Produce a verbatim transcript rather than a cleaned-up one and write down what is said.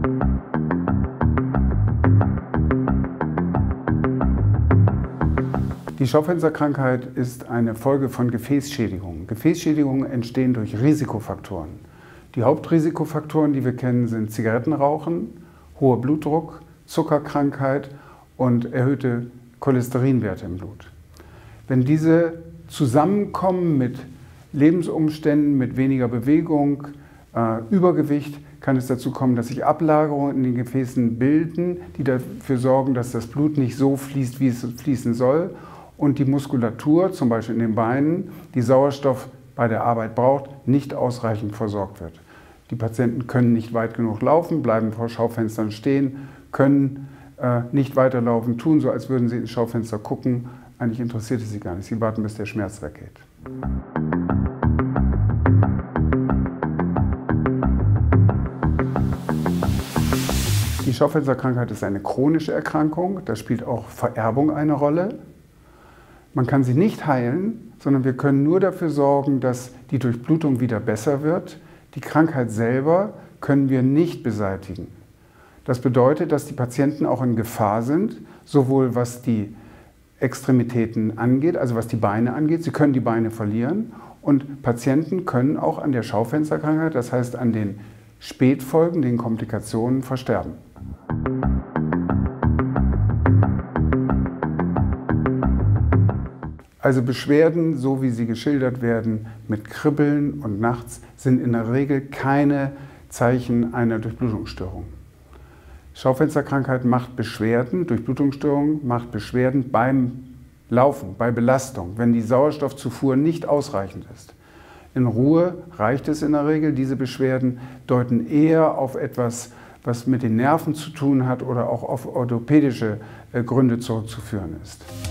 Die Schaufensterkrankheit ist eine Folge von Gefäßschädigungen. Gefäßschädigungen entstehen durch Risikofaktoren. Die Hauptrisikofaktoren, die wir kennen, sind Zigarettenrauchen, hoher Blutdruck, Zuckerkrankheit und erhöhte Cholesterinwerte im Blut. Wenn diese zusammenkommen mit Lebensumständen, mit weniger Bewegung, äh, Übergewicht, kann es dazu kommen, dass sich Ablagerungen in den Gefäßen bilden, die dafür sorgen, dass das Blut nicht so fließt, wie es fließen soll. Und die Muskulatur, zum Beispiel in den Beinen, die Sauerstoff bei der Arbeit braucht, nicht ausreichend versorgt wird. Die Patienten können nicht weit genug laufen, bleiben vor Schaufenstern stehen, können äh, nicht weiterlaufen, tun so, als würden sie ins Schaufenster gucken. Eigentlich interessiert es sie gar nicht. Sie warten, bis der Schmerz weggeht. Die Schaufensterkrankheit ist eine chronische Erkrankung. Da spielt auch Vererbung eine Rolle. Man kann sie nicht heilen, sondern wir können nur dafür sorgen, dass die Durchblutung wieder besser wird. Die Krankheit selber können wir nicht beseitigen. Das bedeutet, dass die Patienten auch in Gefahr sind, sowohl was die Extremitäten angeht, also was die Beine angeht. Sie können die Beine verlieren und Patienten können auch an der Schaufensterkrankheit, das heißt an den Spätfolgen, den Komplikationen, versterben. Also Beschwerden, so wie sie geschildert werden, mit Kribbeln und nachts, sind in der Regel keine Zeichen einer Durchblutungsstörung. Schaufensterkrankheit macht Beschwerden, Durchblutungsstörung macht Beschwerden beim Laufen, bei Belastung, wenn die Sauerstoffzufuhr nicht ausreichend ist. In Ruhe reicht es in der Regel. Diese Beschwerden deuten eher auf etwas, was mit den Nerven zu tun hat oder auch auf orthopädische Gründe zurückzuführen ist.